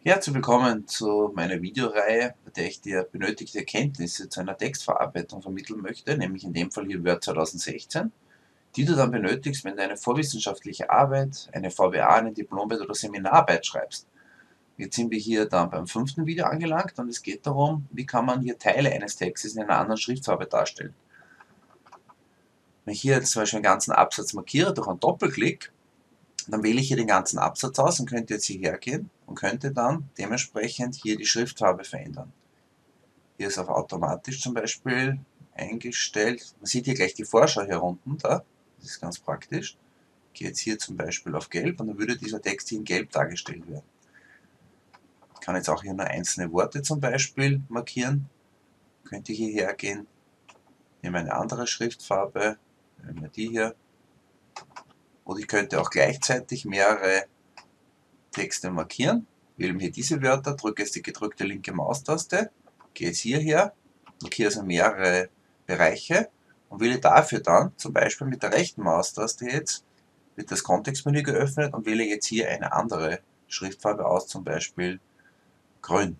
Herzlich willkommen zu meiner Videoreihe, bei der ich dir benötigte Erkenntnisse zu einer Textverarbeitung vermitteln möchte, nämlich in dem Fall hier Word 2016, die du dann benötigst, wenn du eine vorwissenschaftliche Arbeit, eine VWA, eine Diplomarbeit oder Seminararbeit schreibst. Jetzt sind wir hier dann beim 5. Video angelangt und es geht darum, wie kann man hier Teile eines Textes in einer anderen Schriftfarbe darstellen. Wenn ich hier jetzt zum Beispiel einen ganzen Absatz markiere durch einen Doppelklick, dann wähle ich hier den ganzen Absatz aus und könnte jetzt hierher gehen und könnte dann dementsprechend hier die Schriftfarbe verändern. Hier ist auf automatisch zum Beispiel eingestellt. Man sieht hier gleich die Vorschau hier unten, da. Das ist ganz praktisch. Ich gehe jetzt hier zum Beispiel auf Gelb und dann würde dieser Text hier in Gelb dargestellt werden. Ich kann jetzt auch hier nur einzelne Worte zum Beispiel markieren. Könnte hierher gehen, nehme eine andere Schriftfarbe, nehmen wir die hier. Oder ich könnte auch gleichzeitig mehrere Texte markieren. Wähle mir hier diese Wörter, drücke jetzt die gedrückte linke Maustaste, gehe jetzt hierher, markiere also mehrere Bereiche und wähle dafür dann, zum Beispiel mit der rechten Maustaste jetzt, wird das Kontextmenü geöffnet und wähle jetzt hier eine andere Schriftfarbe aus, zum Beispiel grün.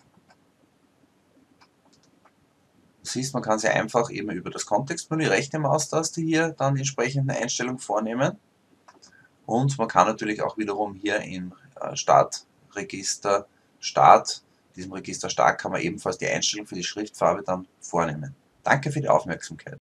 Du siehst, man kann sie einfach eben über das Kontextmenü, rechte Maustaste hier, dann die entsprechenden Einstellungen vornehmen. Und man kann natürlich auch wiederum hier im Startregister Start, diesem Register Start, kann man ebenfalls die Einstellung für die Schriftfarbe dann vornehmen. Danke für die Aufmerksamkeit.